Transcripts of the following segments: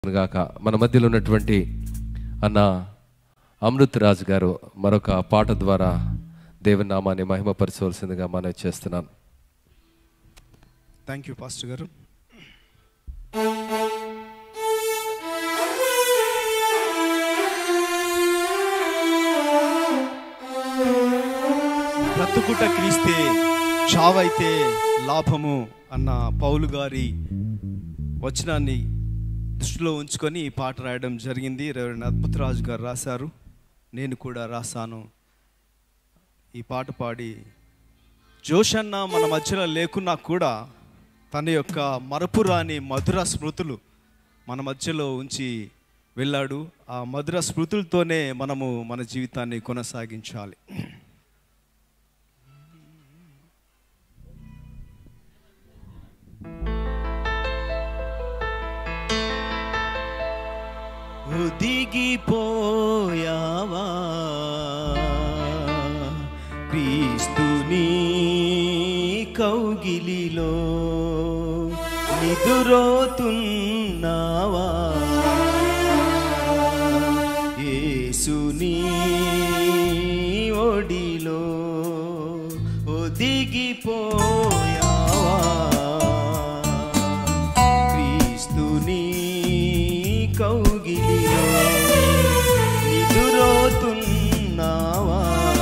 గాక. మన మధ్యలో ఉన్నటువంటి అన్న అమృత్ రాజ్ గారు మరొక పాట ద్వారా దేవుని నామాన్ని మహిమపరచవలసిందిగా మనం చేస్తున్నాను. థ్యాంక్ యూ పాస్టర్ గారు. బ్రతుకుట క్రీస్తే చావైతే లాభము అన్న పౌలు గారి వచనాన్ని దృష్టిలో ఉంచుకొని ఈ పాట రాయడం జరిగింది. రెవరెండ్ అద్భుత్ రాజు గారు రాశారు, నేను కూడా రాశాను. ఈ పాట పాడి జోషన్న మన మధ్యలో లేకున్నా కూడా తన యొక్క మరపురాని మధుర స్మృతులు మన మధ్యలో ఉంచి వెళ్ళాడు. ఆ మధుర స్మృతులతోనే మనము మన జీవితాన్ని కొనసాగించాలి. ఒదిగిపోయావా క్రీస్తుని కౌగిలిలో, నిదురోతున్నావా యేసుని ఒడిలో. ఒదిగిపోయావా క్రీస్తుని కౌగిలిలో, నిదురోతున్నావా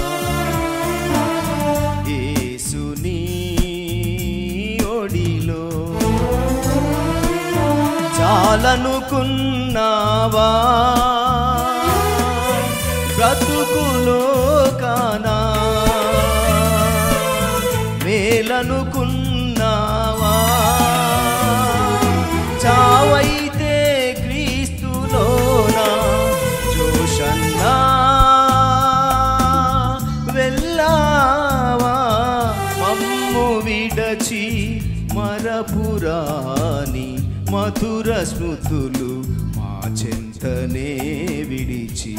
యేసుని ఒడిలో. చాలనుకున్నావా బ్రతుకులో కానా, మేలనుకున్నావా చావైతే క్రీస్తులోనా. జోషన్నా వెళ్ళావా మమ్ము విడచి, మరపురాని మధుర స్మృతులు మా చెంతనే విడిచి.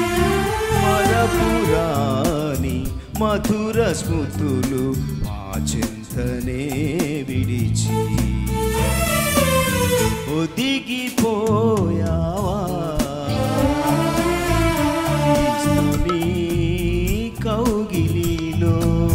మరపురాని మధుర స్మృతులు మా చెంతనే విడిచి. ఒదిగిపోయావా క్రీస్తుని కౌగిలిలో.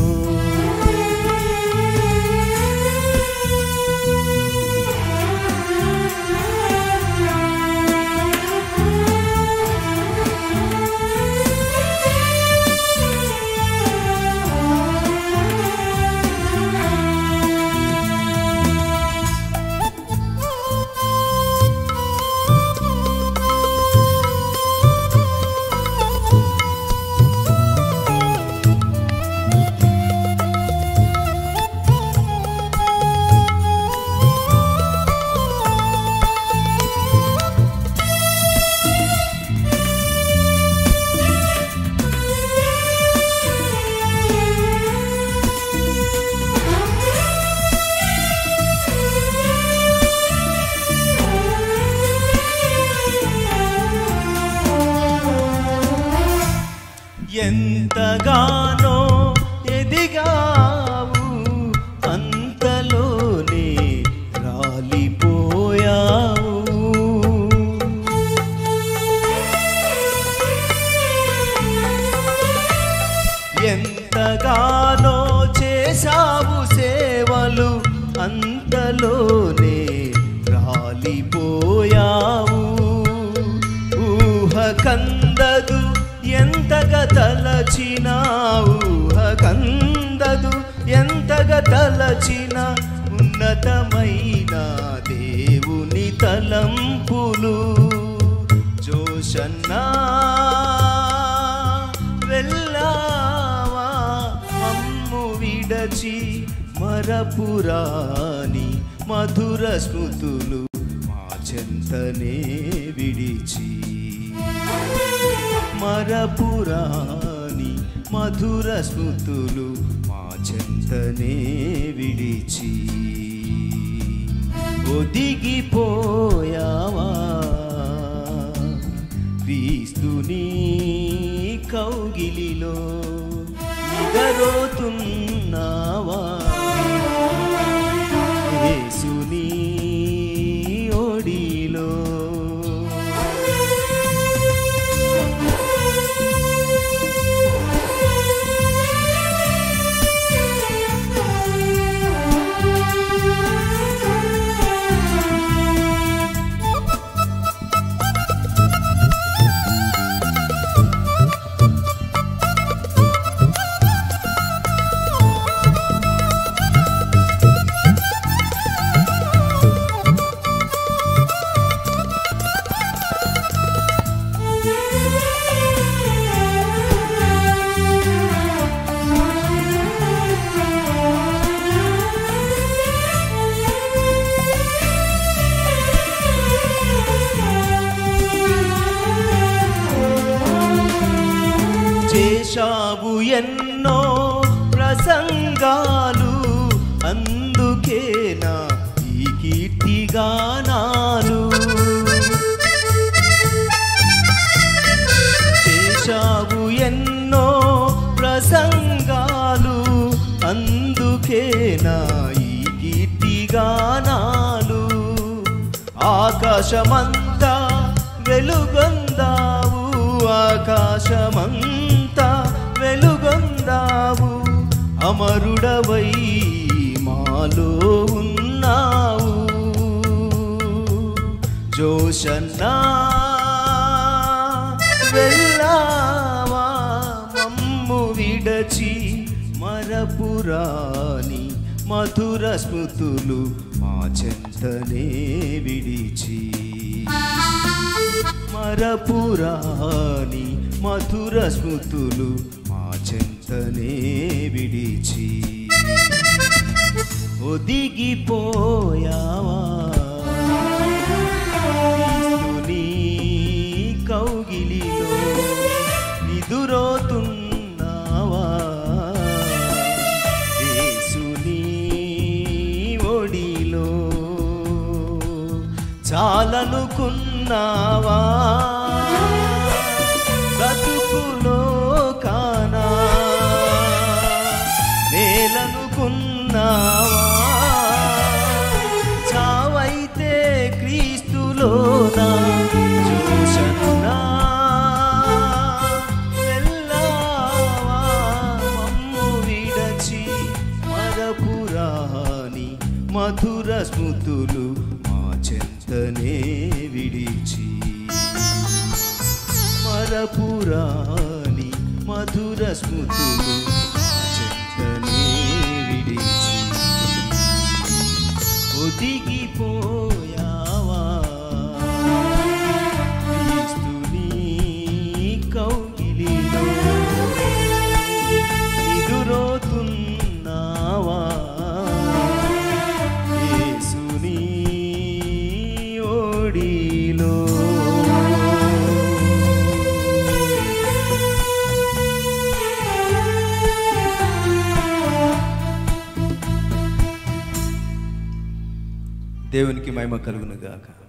ఎంతగానో ఎదిగావు, అంతలోనే రాలిపోయావు. ఎంతగానో చేశావు సేవలు, అంతలోనే రాలిపోయావు. ఊహ కందదు ఎంతగా తలచిన, ఊహ కందదు ఎంతగా తలచిన, ఉన్నతమైన దేవుని తలంపులు. జోషన్నా వెళ్ళావా మమ్ము విడచి, మరపురాని మధుర స్మృతులు మా చెంతనే విడిచి. మరపురాని మధుర స్మృతులు మా చెంతనే విడిచి. ఒదిగిపోయావా క్రీస్తుని కౌగిలిలో, నిదరోతున్నావా యేసుని ఒడిలో. చేశావు ఎన్నో ప్రసంగాలు, అందుకేనా ఈ కీర్తిగానాలు. చేశావు ఎన్నో ప్రసంగాలు, అందుకేనా ఈ కీర్తిగానాలు. ఆకాశమంతా వెలుగొందావు, ఆకాశమంతా వెలుగొందావు. అమరుడవై మాలో ఉన్నావు. జోషన్నా వెళ్ళావా మమ్ము విడచి, మరపురాని మధుర స్మృతులు మా చెంతనే విడిచి. మరపురాని మధుర స్మృతులు మా చెంతనే విడిచి. ఒదిగిపోయావా క్రీస్తుని కౌగిలిలో, నిదురోతున్నావా యేసుని ఒడిలో. చాలనుకున్నావా బ్రతుకులో కానా, మేలనుకున్నావా చావైతే క్రీస్తులోనా. చూసన్నా వెళ్ళావా మమ్ము విడచి, మరపురాని మధుర స్మృతులు మా చెంతనే విడిచి. మరపురాని మధుర స్మృతులు చెంతనే విడిచి. ఒదిగిపోయావా క్రీస్తుని కౌగిలిలో, నిదురోతున్నావా యేసుని ఒడిలో. దేవునికి మహిమ కలుగును గాక.